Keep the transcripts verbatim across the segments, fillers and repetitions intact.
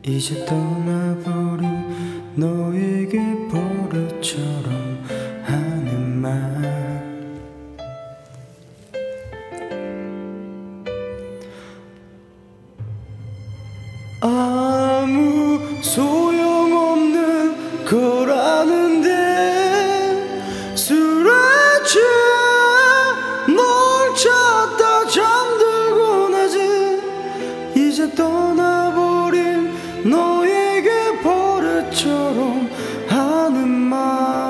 이제 떠나버린 너에게 버릇처럼 하는 말 아무 소용없는 거라는데 술에 취해 널 찾다 잠들고 나지 이제 떠나버린 너에게 버릇처럼 하는 말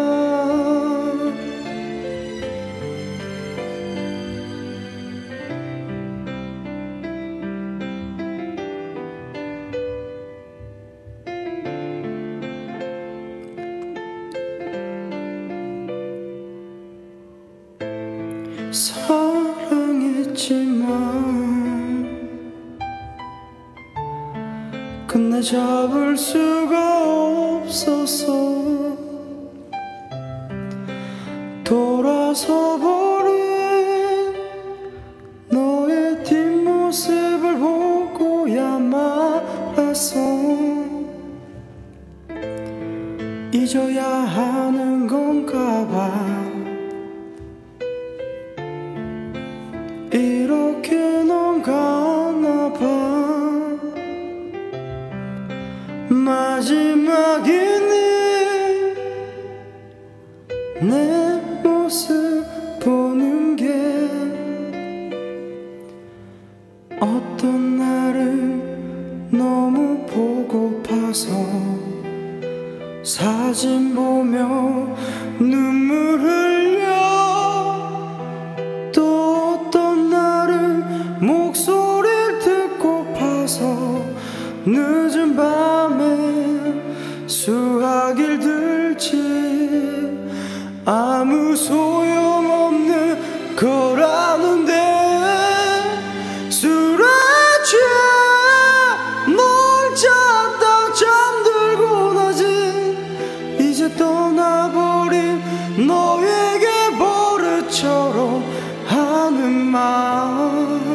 사랑했지만 끝내 잡을 수가 없었어 돌아서 버린 너의 뒷모습을 보고야 말았어 잊어야 하는 건가 봐 이렇게 넌 가나봐 마지막이니 내 모습 보는 게 어떤 날은 너무 보고파서 사진 보며 눈물 흘려 또 어떤 날은 목소리를 듣고파서 늦은 밤에 수화기를 들지 아무 소용없는 거라는데 술에 취해 널 찾다 잠들고 나지 이제 떠나버린 너에게 버릇처럼 하는 말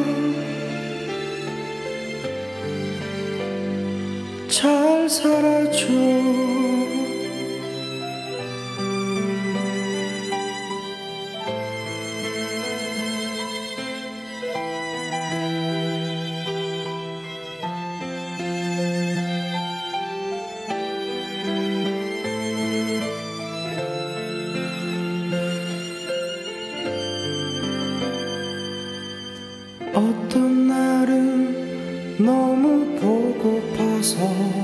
잘 살아줘 어떤 날은 너무 보고파서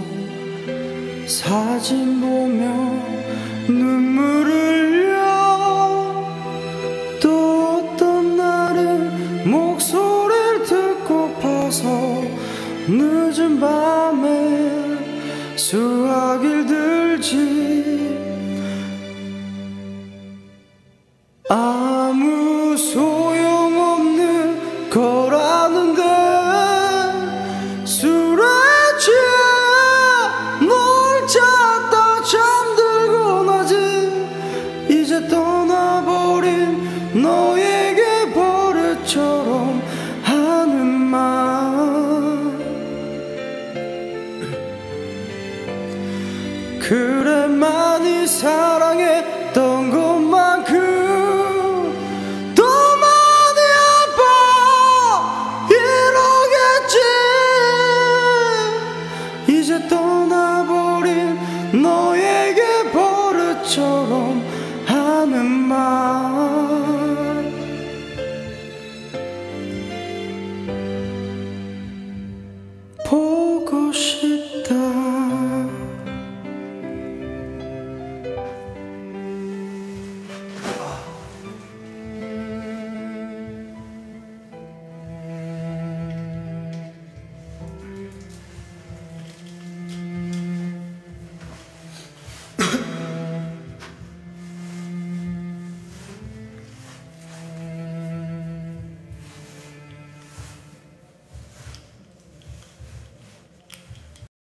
사진 보며 눈물 흘려 또 어떤 날은 목소리를 듣고파서 늦은 밤에 수화기를 들지 아무 소용없는 거라는데 술에 취해 널 찾다 잠들고 나지 이제 떠나버린 너에게 버릇처럼 하는 말 그래 많이 사랑했던 거